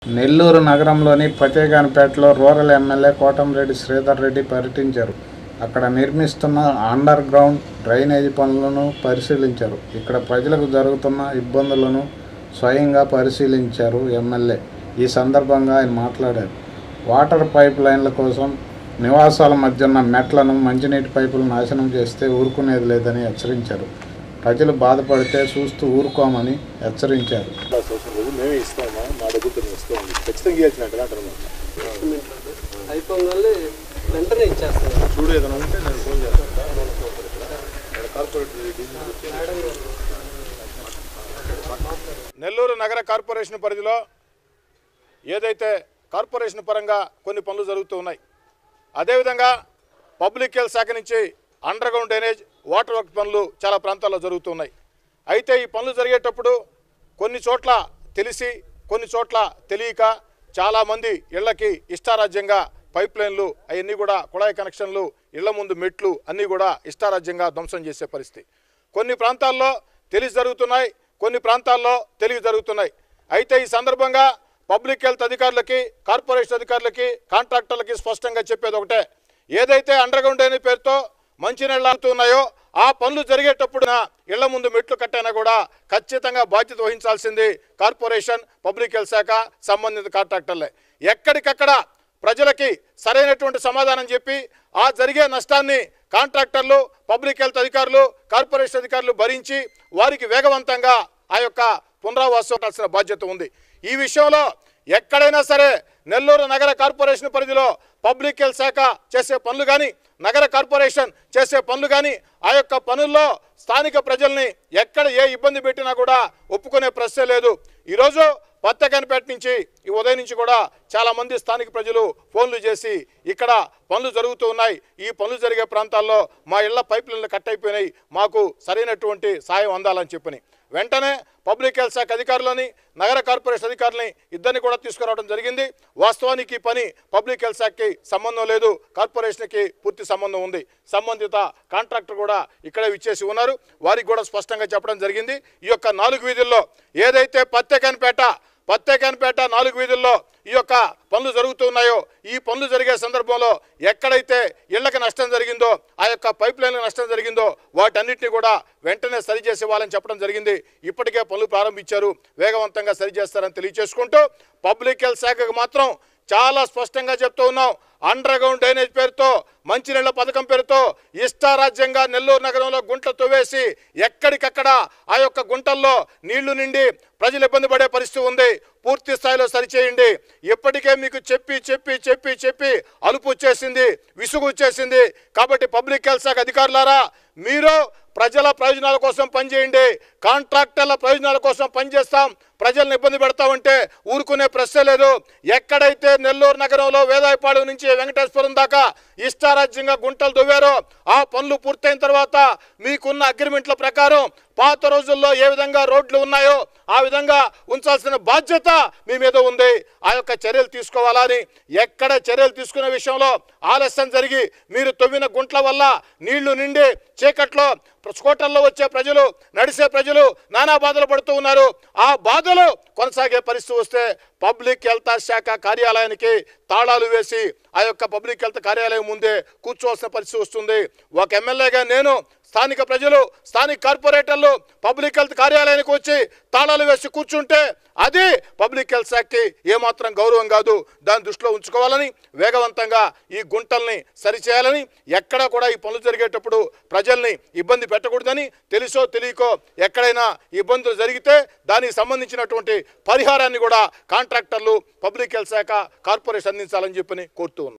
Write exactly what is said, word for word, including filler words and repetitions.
నెల్లూరు నగరంలోని ఫతేఖాన్పేటలో rural MLA Kotamreddy Sridhar Reddy పర్యటించారు. అక్కడ నిర్మిస్తున్న అండర్ గ్రౌండ్ డ్రైనేజీ పనులను పరిశీలించారు. ఇక్కడ ప్రజలకు జరుగుతున్న ఇబ్బందులను స్వయంగా పరిశీలించారు ఎమ్మెల్యే. ఈ సందర్భంగా ఆయన మాట్లాడారు. వాటర్ పైప్ లైన్ల కోసం నివాసాల మధ్య ఉన్న మెట్లను మంచినీటి పైపులు నాశనం చేస్తే ఊరుకునేది లేదని హెచ్చరించారు. ప్రజలు బాధపడితే చూస్తూ ఊరుకోమని హెచ్చరించారు. నెల్లూరు నగర కార్పొరేషన్ పరిధిలో ఏదైతే కార్పొరేషన్ పరంగా కొన్ని పనులు జరుగుతూ ఉన్నాయి, అదేవిధంగా పబ్లిక్ హెల్త్ శాఖ నుంచి underground drainage water work పనులు చాలా ప్రాంతాల్లో జరుగుతున్నాయి. అయితే ఈ పనులు జరిగేటప్పుడు కొన్ని చోట్ల తెలిసి కొన్ని చోట్ల తెలియక చాలామంది ఇళ్లకి ఇష్టారాజ్యంగా పైప్ లైన్లు అవన్నీ కూడా కుళాయి కనెక్షన్లు, ఇళ్ల ముందు మెట్లు అన్నీ కూడా ఇష్టారాజ్యంగా ధ్వంసం చేసే పరిస్థితి కొన్ని ప్రాంతాల్లో తెలిసి జరుగుతున్నాయి, కొన్ని ప్రాంతాల్లో తెలివి జరుగుతున్నాయి. అయితే ఈ సందర్భంగా పబ్లిక్ హెల్త్ అధికారులకి, కార్పొరేషన్ అధికారులకి, కాంట్రాక్టర్లకి స్పష్టంగా చెప్పేది ఒకటే, ఏదైతే అండర్ గ్రౌండ్ అనే పేరుతో మంచినీళ్ళు అవుతున్నాయో ఆ పనులు జరిగేటప్పుడు ఇళ్ల ముందు మెట్లు కట్టైనా కూడా ఖచ్చితంగా బాధ్యత వహించాల్సింది కార్పొరేషన్, పబ్లిక్ హెల్త్ శాఖ, సంబంధిత కాంట్రాక్టర్లే. ఎక్కడికక్కడ ప్రజలకి సరైనటువంటి సమాధానం చెప్పి ఆ జరిగే నష్టాన్ని కాంట్రాక్టర్లు, పబ్లిక్ హెల్త్ అధికారులు, కార్పొరేషన్ అధికారులు భరించి వారికి వేగవంతంగా ఆ యొక్క పునరావాసం కావాల్సిన బాధ్యత ఉంది. ఈ విషయంలో ఎక్కడైనా సరే నెల్లూరు నగర కార్పొరేషన్ పరిధిలో పబ్లిక్ హెల్త్ శాఖ చేసే పనులు కానీ, నగర కార్పొరేషన్ చేసే పనులు కానీ, ఆ యొక్క పనుల్లో స్థానిక ప్రజల్ని ఎక్కడ ఏ ఇబ్బంది పెట్టినా కూడా ఒప్పుకునే ప్రశ్నే లేదు. ఈరోజు ఫతేఖాన్పేట నుంచి ఈ ఉదయం నుంచి కూడా చాలామంది స్థానిక ప్రజలు ఫోన్లు చేసి ఇక్కడ పనులు జరుగుతూ ఉన్నాయి, ఈ పనులు జరిగే ప్రాంతాల్లో మా ఇళ్ల పైప్ లైన్లు కట్ అయిపోయినాయి, మాకు సరైనటువంటి సాయం అందాలని చెప్పని వెంటనే పబ్లిక్ హెల్త్ శాఖ అధికారులని, నగర కార్పొరేషన్ అధికారులని ఇద్దరిని కూడా తీసుకురావడం జరిగింది. వాస్తవానికి పని పబ్లిక్ హెల్త్ శాఖకి సంబంధం లేదు, కార్పొరేషన్కి పూర్తి సంబంధం ఉంది. సంబంధిత కాంట్రాక్టర్ కూడా ఇక్కడే విచ్చేసి ఉన్నారు. వారికి కూడా స్పష్టంగా చెప్పడం జరిగింది. ఈ యొక్క నాలుగు వీధుల్లో ఏదైతే ఫతేఖాన్పేట ఫతేఖాన్పేట నాలుగు వీధుల్లో ఈ యొక్క పనులు జరుగుతున్నాయో ఈ పనులు జరిగే సందర్భంలో ఎక్కడైతే ఇళ్లకు నష్టం జరిగిందో, ఆ యొక్క పైప్ లైన్లకు నష్టం జరిగిందో వాటన్నిటిని కూడా వెంటనే సరిచేసి ఇవ్వాలని చెప్పడం జరిగింది. ఇప్పటికే పనులు ప్రారంభించారు, వేగవంతంగా సరిచేస్తారని తెలియజేసుకుంటూ పబ్లిక్ హెల్త్ శాఖకు మాత్రం చాలా స్పష్టంగా చెప్తూ ఉన్నాం, అండర్ గ్రౌండ్ డ్రైనేజ్ పేరుతో, మంచినీళ్ల పథకం పేరుతో ఇష్టారాజ్యంగా నెల్లూరు నగరంలో గుంటలు తవ్వేసి ఎక్కడికక్కడ ఆ యొక్క గుంటల్లో నీళ్లు నిండి ప్రజలు ఇబ్బంది పడే పరిస్థితి ఉంది. పూర్తి స్థాయిలో సరిచేయండి. ఇప్పటికే మీకు చెప్పి చెప్పి చెప్పి చెప్పి అలుపు వచ్చేసింది, విసుగు వచ్చేసింది. కాబట్టి పబ్లిక్ హెల్త్ శాఖ అధికారులారా, మీరు ప్రజల ప్రయోజనాల కోసం పనిచేయండి. కాంట్రాక్టర్ల ప్రయోజనాల కోసం పనిచేస్తాం, ప్రజలను ఇబ్బంది పెడతామంటే ఊరుకునే ప్రశ్నే లేదు. ఎక్కడైతే నెల్లూరు నగరంలో వేదాయపాడు నుంచి వెంకటేశ్వరం దాకా ఇష్టారాజ్యంగా గుంటలు దువ్వారో ఆ పనులు పూర్తయిన తర్వాత మీకున్న అగ్రిమెంట్ల ప్రకారం పాత రోజుల్లో ఏ విధంగా రోడ్లు ఉన్నాయో ఆ విధంగా ఉంచాల్సిన బాధ్యత మీ మీద ఉంది. ఆ యొక్క చర్యలు తీసుకోవాలని, ఎక్కడ చర్యలు తీసుకునే విషయంలో ఆలస్యం జరిగి మీరు తవ్విన గుంట్ల వల్ల నీళ్లు నిండి చీకట్లో స్కూటర్లో వచ్చే ప్రజలు, నడిసే ప్రజలు నానా బాధలు పడుతూ ఉన్నారు. ఆ బాధలు కొనసాగే పరిస్థితి వస్తే పబ్లిక్ హెల్త్ శాఖ కార్యాలయానికి తాళాలు వేసి ఆ యొక్క పబ్లిక్ హెల్త్ కార్యాలయం ముందే కూర్చోవలసిన పరిస్థితి వస్తుంది. ఒక ఎమ్మెల్యేగా నేను స్థానిక ప్రజలు, స్థానిక కార్పొరేటర్లు పబ్లిక్ హెల్త్ కార్యాలయానికి వచ్చి తాళాలు వేసి కూర్చుంటే అది పబ్లిక్ హెల్త్ శాఖకి ఏమాత్రం గౌరవం కాదు. దాన్ని దృష్టిలో ఉంచుకోవాలని, వేగవంతంగా ఈ గుంటల్ని సరిచేయాలని, ఎక్కడా కూడా ఈ పనులు జరిగేటప్పుడు ప్రజల్ని ఇబ్బంది పెట్టకూడదని, తెలుసో తెలియకో ఎక్కడైనా ఇబ్బందులు జరిగితే దానికి సంబంధించినటువంటి పరిహారాన్ని కూడా కాంట్రాక్టర్లు, పబ్లిక్ హెల్త్ శాఖ, కార్పొరేషన్ అందించాలని చెప్పని కోరుతూ ఉన్నాను.